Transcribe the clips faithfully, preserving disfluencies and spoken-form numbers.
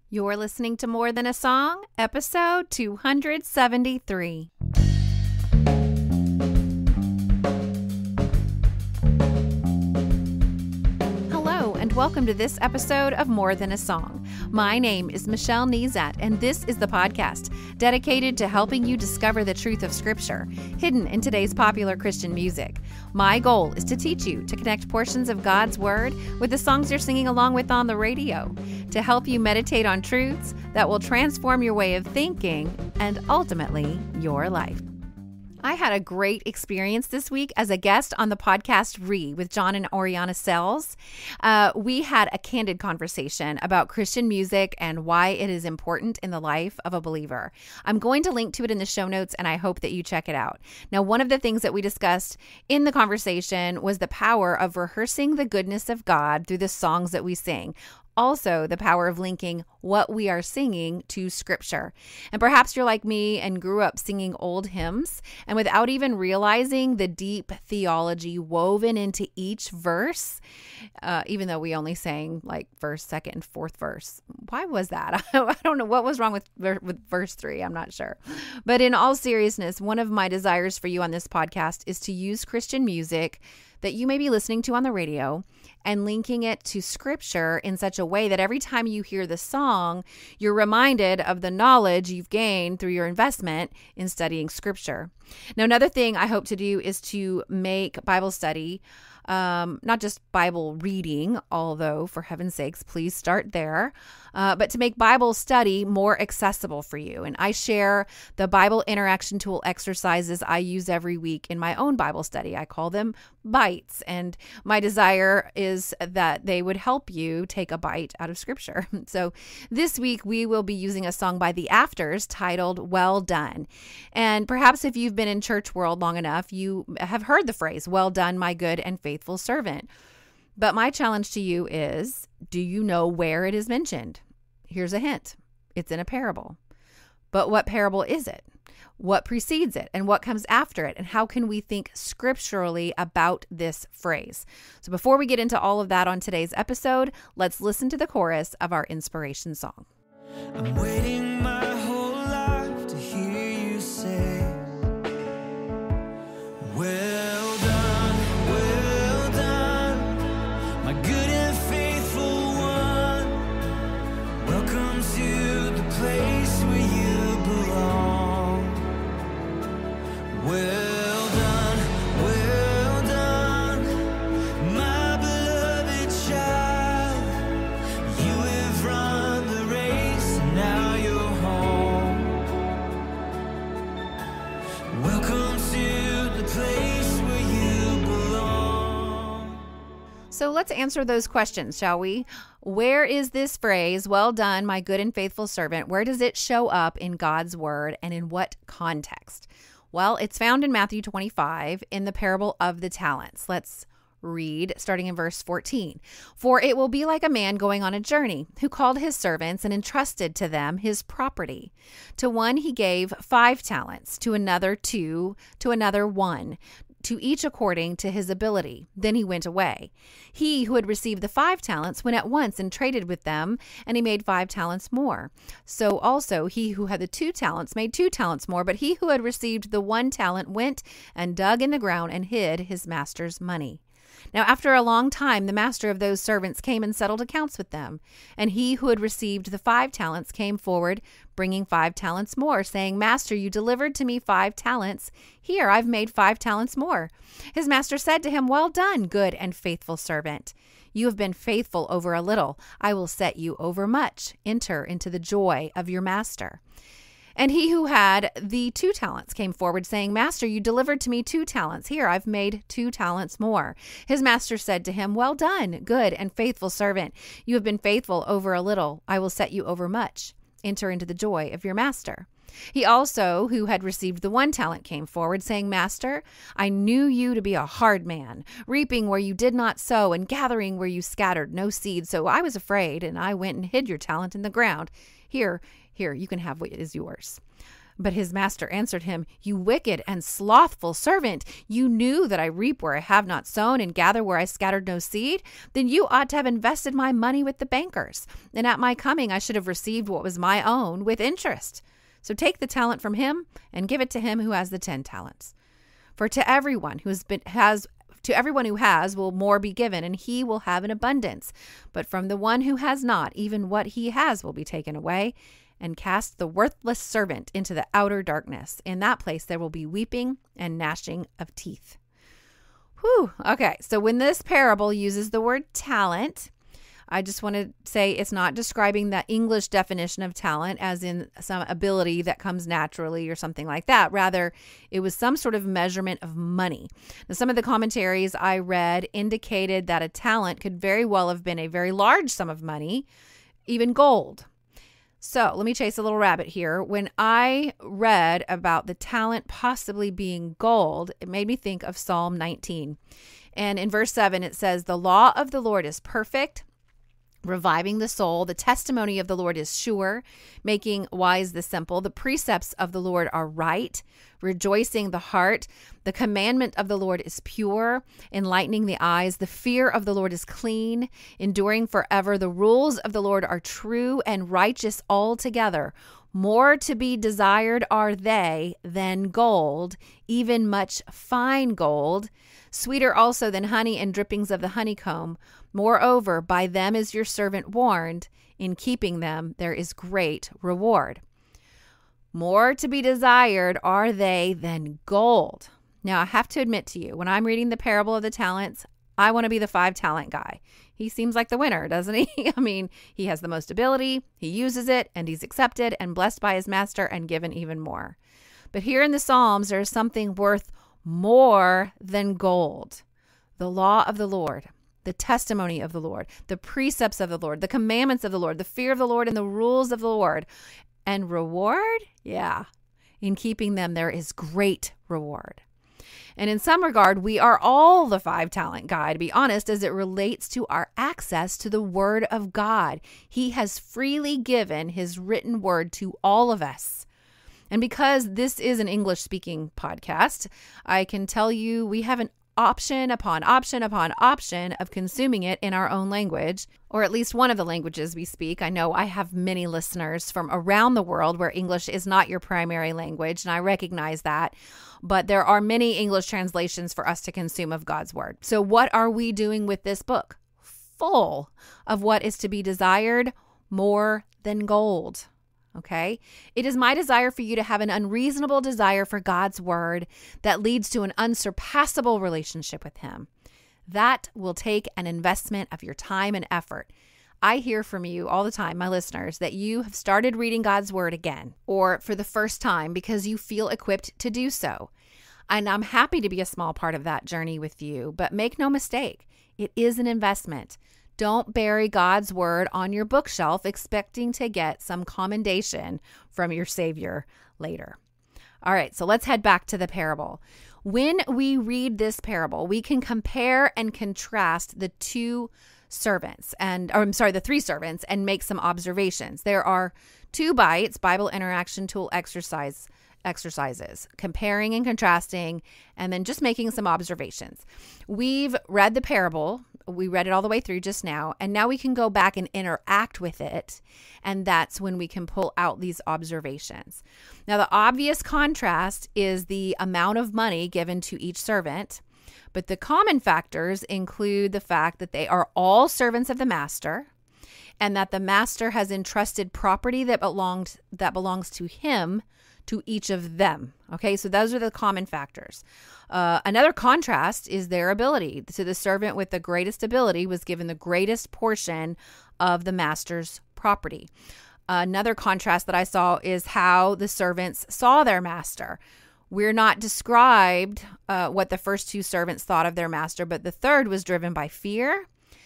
You're listening to More Than a Song, episode two hundred seventy-three. Hello, and welcome to this episode of More Than a Song. My name is Michelle Nezat, and this is the podcast dedicated to helping you discover the truth of Scripture, hidden in today's popular Christian music. My goal is to teach you to connect portions of God's Word with the songs you're singing along with on the radio, to help you meditate on truths that will transform your way of thinking and ultimately your life. I had a great experience this week as a guest on the podcast Re with John and Oriana Sells. Uh, we had a candid conversation about Christian music and why it is important in the life of a believer. I'm going to link to it in the show notes, and I hope that you check it out. Now, one of the things that we discussed in the conversation was the power of rehearsing the goodness of God through the songs that we sing. Also, the power of linking what we are singing to Scripture. And perhaps you're like me and grew up singing old hymns, and without even realizing the deep theology woven into each verse, uh, even though we only sang like first, second, and fourth verse. Why was that? I don't know what was wrong with, with verse three. I'm not sure. But in all seriousness, one of my desires for you on this podcast is to use Christian music that you may be listening to on the radio and linking it to Scripture in such a way that every time you hear the song, you're reminded of the knowledge you've gained through your investment in studying Scripture. Now, another thing I hope to do is to make Bible study, um, not just Bible reading, although for heaven's sakes, please start there, uh, but to make Bible study more accessible for you. And I share the Bible interaction tool exercises I use every week in my own Bible study. I call them B I T Es, and my desire is that they would help you take a bite out of Scripture. So this week we will be using a song by the Afters titled Well Done. And perhaps if you've been in church world long enough, you have heard the phrase, well done, my good and faithful servant. But my challenge to you is, do you know where it is mentioned? Here's a hint. It's in a parable. But what parable is it? What precedes it and what comes after it? And how can we think scripturally about this phrase? So before we get into all of that on today's episode, let's listen to the chorus of our inspiration song. I'm waiting my whole life to hear you say, well done, well done, my good and faithful one. Welcome to the place where you belong. Well done, well done, my beloved child. You have run the race and now you're home. Welcome to the place where you belong. So let's answer those questions, shall we? Where is this phrase, well done, my good and faithful servant? Where does it show up in God's word and in what context? Well, it's found in Matthew twenty-five in the parable of the talents. Let's read starting in verse fourteen. For it will be like a man going on a journey who called his servants and entrusted to them his property. To one he gave five talents, to another two, to another one, to each according to his ability. Then he went away. He who had received the five talents went at once and traded with them, and he made five talents more. So also he who had the two talents made two talents more, but he who had received the one talent went and dug in the ground and hid his master's money. Now, after a long time, the master of those servants came and settled accounts with them. And he who had received the five talents came forward, bringing five talents more, saying, Master, you delivered to me five talents. Here, I've made five talents more. His master said to him, Well done, good and faithful servant. You have been faithful over a little. I will set you over much. Enter into the joy of your master. And he who had the two talents came forward, saying, Master, you delivered to me two talents. Here, I've made two talents more. His master said to him, Well done, good and faithful servant. You have been faithful over a little. I will set you over much. Enter into the joy of your master. He also, who had received the one talent, came forward, saying, Master, I knew you to be a hard man, reaping where you did not sow and gathering where you scattered no seed. So I was afraid, and I went and hid your talent in the ground. Here, here, you can have what is yours. But his master answered him, You wicked and slothful servant, you knew that I reap where I have not sown and gather where I scattered no seed? Then you ought to have invested my money with the bankers, and at my coming I should have received what was my own with interest. So take the talent from him and give it to him who has the ten talents. For to everyone who has been has to everyone who has will more be given, and he will have an abundance. But from the one who has not, even what he has will be taken away. And cast the worthless servant into the outer darkness. In that place there will be weeping and gnashing of teeth. Whew. Okay, so when this parable uses the word talent, I just want to say it's not describing the English definition of talent as in some ability that comes naturally or something like that. Rather, it was some sort of measurement of money. Now, some of the commentaries I read indicated that a talent could very well have been a very large sum of money, even gold. So let me chase a little rabbit here. When I read about the talent possibly being gold, it made me think of Psalm nineteen. And in verse seven, it says, The law of the Lord is perfect, reviving the soul. The testimony of the Lord is sure, making wise the simple. The precepts of the Lord are right, rejoicing the heart. The commandment of the Lord is pure, enlightening the eyes. The fear of the Lord is clean, enduring forever. The rules of the Lord are true and righteous altogether. More to be desired are they than gold, even much fine gold, sweeter also than honey and drippings of the honeycomb. Moreover, by them is your servant warned. In keeping them, there is great reward. More to be desired are they than gold. Now, I have to admit to you, when I'm reading the parable of the talents, I want to be the five talent guy. He seems like the winner, doesn't he? I mean, he has the most ability, he uses it, and he's accepted and blessed by his master and given even more. But here in the Psalms, there is something worth more than gold. The law of the Lord, the testimony of the Lord, the precepts of the Lord, the commandments of the Lord, the fear of the Lord, and the rules of the Lord. And reward? Yeah. In keeping them, there is great reward. And in some regard, we are all the five talent guy, to be honest, as it relates to our access to the word of God. He has freely given his written word to all of us. And because this is an English speaking podcast, I can tell you we have an option upon option upon option of consuming it in our own language, or at least one of the languages we speak. I know I have many listeners from around the world where English is not your primary language, and I recognize that, but there are many English translations for us to consume of God's word. So what are we doing with this book? Full of what is to be desired more than gold. Okay. It is my desire for you to have an unreasonable desire for God's word that leads to an unsurpassable relationship with him. That will take an investment of your time and effort. I hear from you all the time, my listeners, that you have started reading God's word again or for the first time because you feel equipped to do so. And I'm happy to be a small part of that journey with you, but make no mistake, it is an investment. Don't bury God's word on your bookshelf expecting to get some commendation from your Savior later. All right, so let's head back to the parable. When we read this parable, we can compare and contrast the two servants and, or I'm sorry, the three servants and make some observations. There are two B I T E, Bible Interaction Tool exercise exercises, comparing and contrasting, and then just making some observations. We've read the parable. We read it all the way through just now, and now we can go back and interact with it, and that's when we can pull out these observations. Now, the obvious contrast is the amount of money given to each servant, but the common factors include the fact that they are all servants of the master, and that the master has entrusted property that belongs that belongs to him to each of them. Okay, so those are the common factors. Uh, another contrast is their ability. So the servant with the greatest ability was given the greatest portion of the master's property. Another contrast that I saw is how the servants saw their master. We're not described uh, what the first two servants thought of their master, but the third was driven by fear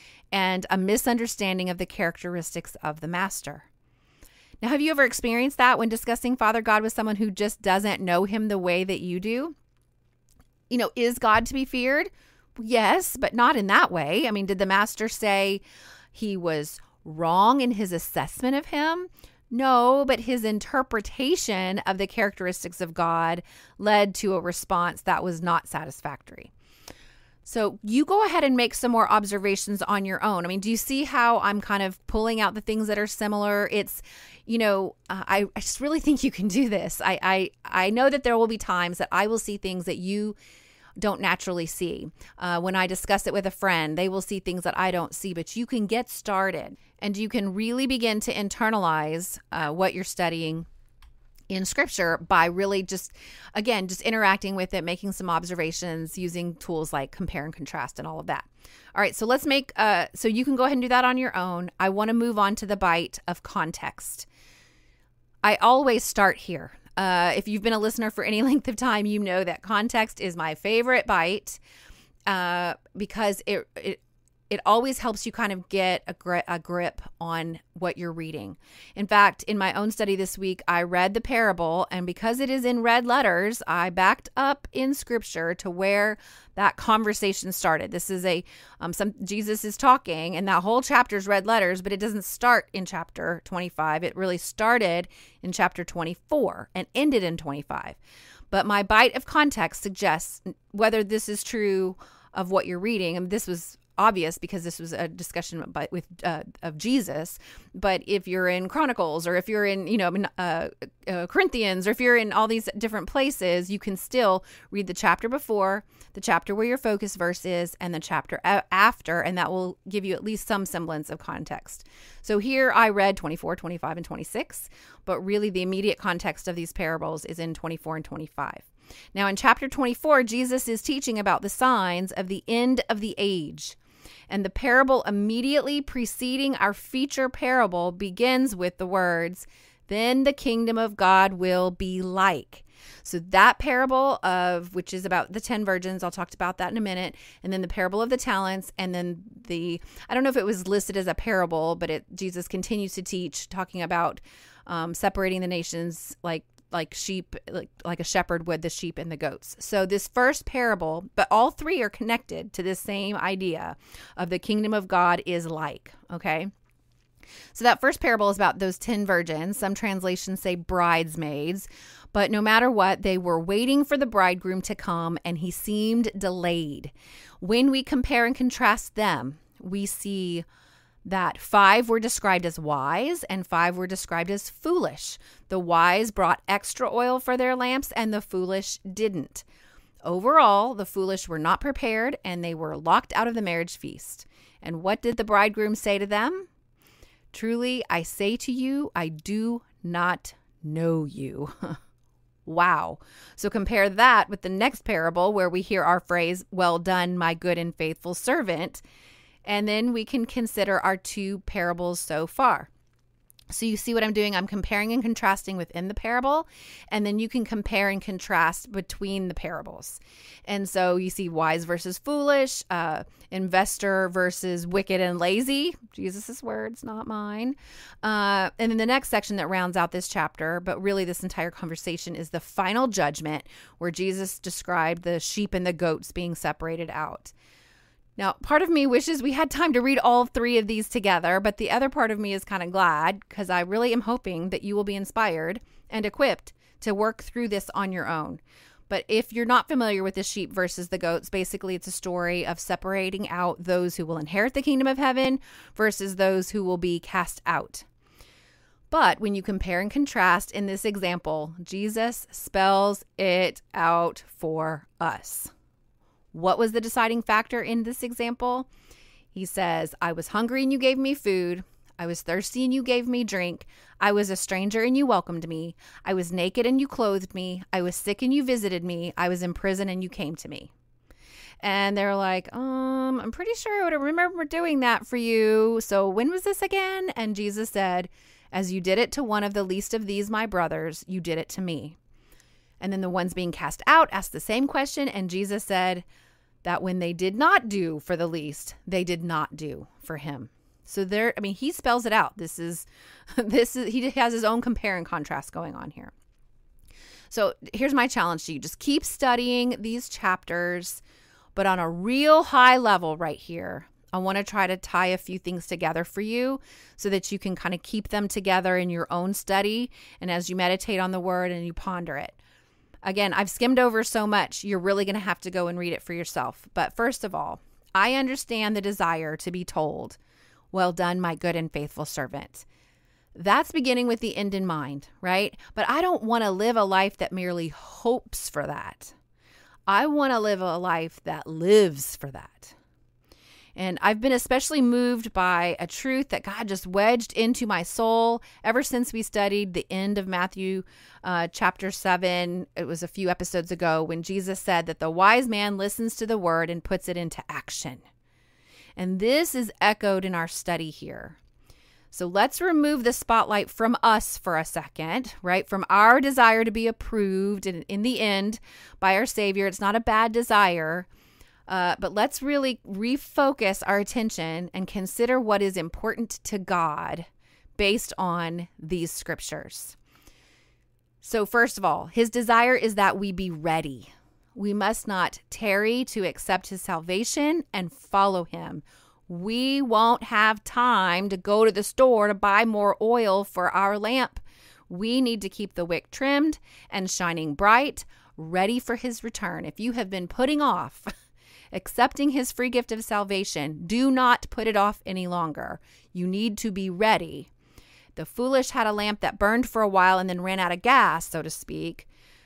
and a misunderstanding of the characteristics of the master. Now, have you ever experienced that when discussing Father God with someone who just doesn't know him the way that you do? You know, is God to be feared? Yes, but not in that way. I mean, did the master say he was wrong in his assessment of him? No, but his interpretation of the characteristics of God led to a response that was not satisfactory. So you go ahead and make some more observations on your own. I mean, do you see how I'm kind of pulling out the things that are similar? It's, you know, uh, I, I just really think you can do this. I, I, I know that there will be times that I will see things that you don't naturally see. Uh, when I discuss it with a friend, they will see things that I don't see, but you can get started and you can really begin to internalize uh, what you're studying in Scripture by really just, again, just interacting with it, making some observations, using tools like compare and contrast and all of that. All right, so let's make, uh, so you can go ahead and do that on your own. I want to move on to the B I T E of context. I always start here. Uh, if you've been a listener for any length of time, you know that context is my favorite B I T E uh, because it, it it always helps you kind of get a, gri- a grip on what you're reading. In fact, in my own study this week, I read the parable, and because it is in red letters, I backed up in Scripture to where that conversation started. This is a, um, some Jesus is talking, and that whole chapter is red letters, but it doesn't start in chapter twenty-five. It really started in chapter twenty-four and ended in twenty-five. But my B I T E of context suggests whether this is true of what you're reading, and this was obvious because this was a discussion by, with uh, of Jesus. But if you're in Chronicles, or if you're in, you know, uh, uh, Corinthians, or if you're in all these different places, you can still read the chapter before, the chapter where your focus verse is, and the chapter a- after, and that will give you at least some semblance of context. So here I read twenty-four, twenty-five, and twenty-six, but really the immediate context of these parables is in twenty-four and twenty-five. Now in chapter twenty-four, Jesus is teaching about the signs of the end of the age. And the parable immediately preceding our feature parable begins with the words, "Then the kingdom of God will be like." So that parable of, which is about the ten virgins, I'll talk about that in a minute, and then the parable of the talents, and then the, I don't know if it was listed as a parable, but it Jesus continues to teach, talking about um, separating the nations like like sheep, like, like a shepherd would the sheep and the goats. So this first parable, but all three are connected to this same idea of the kingdom of God is like, okay? So that first parable is about those ten virgins. Some translations say bridesmaids, but no matter what, they were waiting for the bridegroom to come, and he seemed delayed. When we compare and contrast them, we see that five were described as wise and five were described as foolish. The wise brought extra oil for their lamps and the foolish didn't. Overall, the foolish were not prepared and they were locked out of the marriage feast. And what did the bridegroom say to them? "Truly, I say to you, I do not know you." Wow. So compare that with the next parable where we hear our phrase, "Well done, my good and faithful servant." And then we can consider our two parables so far. So you see what I'm doing? I'm comparing and contrasting within the parable, and then you can compare and contrast between the parables. And so you see wise versus foolish, uh, investor versus wicked and lazy. Jesus' words, not mine. Uh, and then the next section that rounds out this chapter, but really this entire conversation, is the final judgment, where Jesus described the sheep and the goats being separated out. Now, part of me wishes we had time to read all three of these together, but the other part of me is kind of glad, because I really am hoping that you will be inspired and equipped to work through this on your own. But if you're not familiar with the sheep versus the goats, basically it's a story of separating out those who will inherit the kingdom of heaven versus those who will be cast out. But when you compare and contrast in this example, Jesus spells it out for us. What was the deciding factor in this example? He says, "I was hungry and you gave me food. I was thirsty and you gave me drink. I was a stranger and you welcomed me. I was naked and you clothed me. I was sick and you visited me. I was in prison and you came to me." And they're like, um, I'm pretty sure I would remember doing that for you. So when was this again? And Jesus said, "As you did it to one of the least of these, my brothers, you did it to me." And then the ones being cast out asked the same question. And Jesus said that when they did not do for the least, they did not do for him. So there, I mean, he spells it out. This is, this is, he has his own compare and contrast going on here. So here's my challenge to you. Just keep studying these chapters, but on a real high level right here. I want to try to tie a few things together for you so that you can kind of keep them together in your own study and as you meditate on the word and you ponder it. Again, I've skimmed over so much, you're really going to have to go and read it for yourself. But first of all, I understand the desire to be told, "Well done, my good and faithful servant." That's beginning with the end in mind, right? But I don't want to live a life that merely hopes for that. I want to live a life that lives for that. And I've been especially moved by a truth that God just wedged into my soul ever since we studied the end of Matthew uh, chapter seven. It was a few episodes ago when Jesus said that the wise man listens to the word and puts it into action. And this is echoed in our study here. So let's remove the spotlight from us for a second, right? From our desire to be approved and in the end by our Savior. It's not a bad desire. Uh, but let's really refocus our attention and consider what is important to God based on these scriptures. So first of all, his desire is that we be ready. We must not tarry to accept his salvation and follow him. We won't have time to go to the store to buy more oil for our lamp. We need to keep the wick trimmed and shining bright, ready for his return. If you have been putting off accepting his free gift of salvation, do not put it off any longer. You need to be ready. The foolish had a lamp that burned for a while and then ran out of gas, so to speak.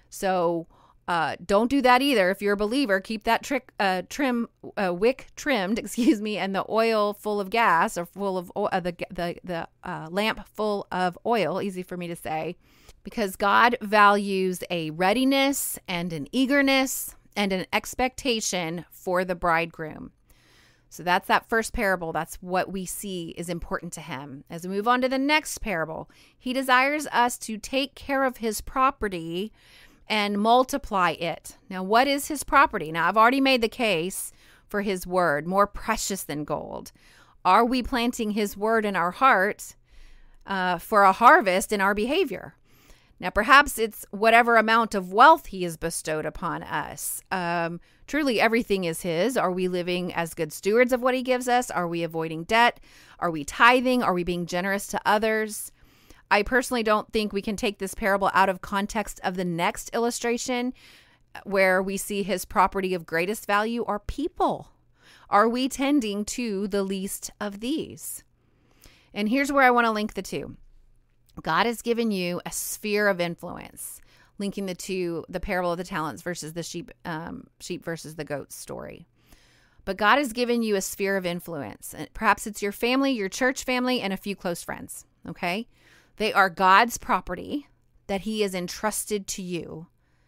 So uh, don't do that either. If you're a believer, keep that trick, uh, trim uh, wick trimmed, excuse me, and the oil full of gas or full of oil, uh, the the the uh, lamp full of oil. Easy for me to say, because God values a readiness and an eagerness and an expectation for the bridegroom. So that's that first parable. That's what we see is important to him. As we move on to the next parable, he desires us to take care of his property and multiply it. Now, what is his property? Now, I've already made the case for his word, more precious than gold. Are we planting his word in our heart uh, for a harvest in our behavior? Now, perhaps it's whatever amount of wealth he has bestowed upon us. Um, truly, everything is his. Are we living as good stewards of what he gives us? Are we avoiding debt? Are we tithing? Are we being generous to others? I personally don't think we can take this parable out of context of the next illustration where we see his property of greatest value are people. Are we tending to the least of these? And here's where I want to link the two. God has given you a sphere of influence, linking the two, the parable of the talents versus the sheep, um, sheep versus the goats story. But God has given you a sphere of influence. And perhaps it's your family, your church family, and a few close friends, okay? They are God's property that he has entrusted to you.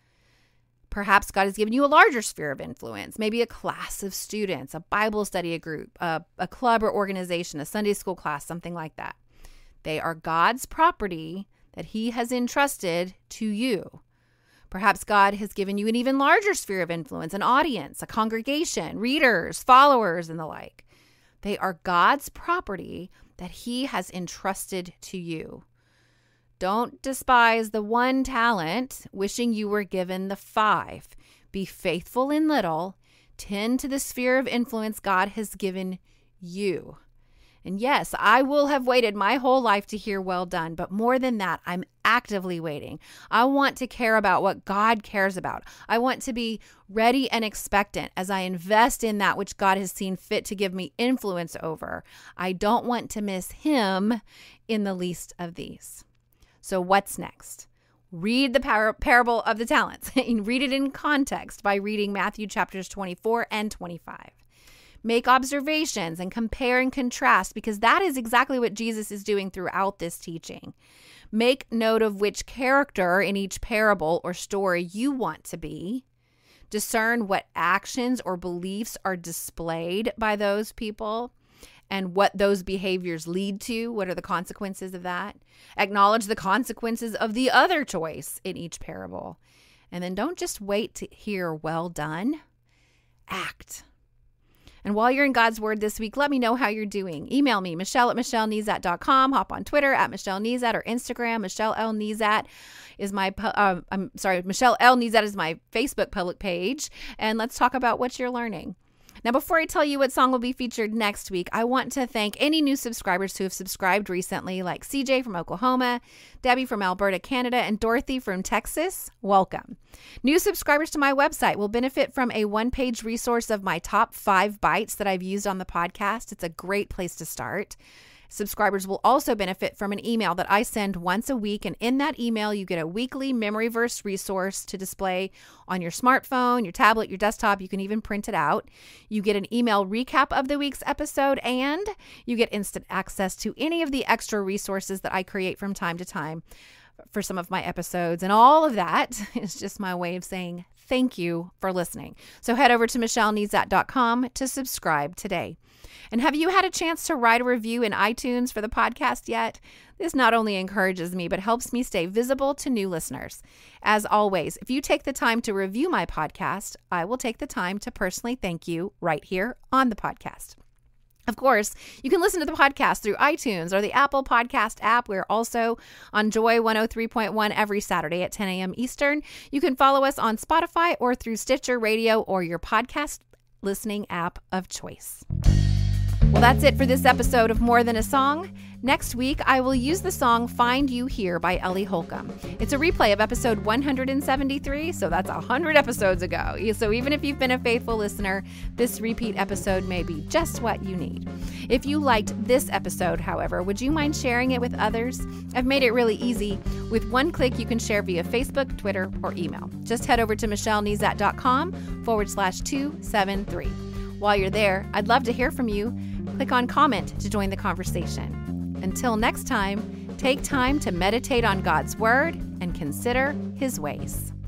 Perhaps God has given you a larger sphere of influence, maybe a class of students, a Bible study group, a, a club or organization, a Sunday school class, something like that. They are God's property that he has entrusted to you. Perhaps God has given you an even larger sphere of influence, an audience, a congregation, readers, followers, and the like. They are God's property that he has entrusted to you. Don't despise the one talent, wishing you were given the five. Be faithful in little. Tend to the sphere of influence God has given you. And yes, I will have waited my whole life to hear well done, but more than that, I'm actively waiting. I want to care about what God cares about. I want to be ready and expectant as I invest in that which God has seen fit to give me influence over. I don't want to miss him in the least of these. So what's next? Read the par- parable of the talents. Read it in context by reading Matthew chapters twenty-four and twenty-five. Make observations and compare and contrast, because that is exactly what Jesus is doing throughout this teaching. Make note of which character in each parable or story you want to be. Discern what actions or beliefs are displayed by those people and what those behaviors lead to. What are the consequences of that? Acknowledge the consequences of the other choice in each parable. And then don't just wait to hear well done. Act. And while you're in God's Word this week, let me know how you're doing. Email me, Michelle at Michelle Nezat dot com. Hop on Twitter at Michelle Nezat or Instagram. Michelle L. Nezat is my, uh, I'm sorry, Michelle L. Nezat is my Facebook public page. And let's talk about what you're learning. Now, before I tell you what song will be featured next week, I want to thank any new subscribers who have subscribed recently, like C J from Oklahoma, Debbie from Alberta, Canada, and Dorothy from Texas. Welcome. New subscribers to my website will benefit from a one-page resource of my top five bites that I've used on the podcast. It's a great place to start. Subscribers will also benefit from an email that I send once a week, and in that email, you get a weekly memory verse resource to display on your smartphone, your tablet, your desktop. You can even print it out. You get an email recap of the week's episode, and you get instant access to any of the extra resources that I create from time to time for some of my episodes. And all of that is just my way of saying thank you for listening. So head over to michelle nezat dot com to subscribe today. And have you had a chance to write a review in iTunes for the podcast yet? This not only encourages me, but helps me stay visible to new listeners. As always, if you take the time to review my podcast, I will take the time to personally thank you right here on the podcast. Of course, you can listen to the podcast through iTunes or the Apple Podcast app. We're also on Joy one oh three point one every Saturday at ten a.m. Eastern. You can follow us on Spotify or through Stitcher Radio or your podcast listening app of choice. Well, that's it for this episode of More Than a Song. Next week, I will use the song Find You Here by Ellie Holcomb. It's a replay of episode one hundred seventy-three, so that's one hundred episodes ago. So even if you've been a faithful listener, this repeat episode may be just what you need. If you liked this episode, however, would you mind sharing it with others? I've made it really easy. With one click, you can share via Facebook, Twitter, or email. Just head over to michelle nezat dot com forward slash two seven three. While you're there, I'd love to hear from you. Click on comment to join the conversation. Until next time, take time to meditate on God's word and consider his ways.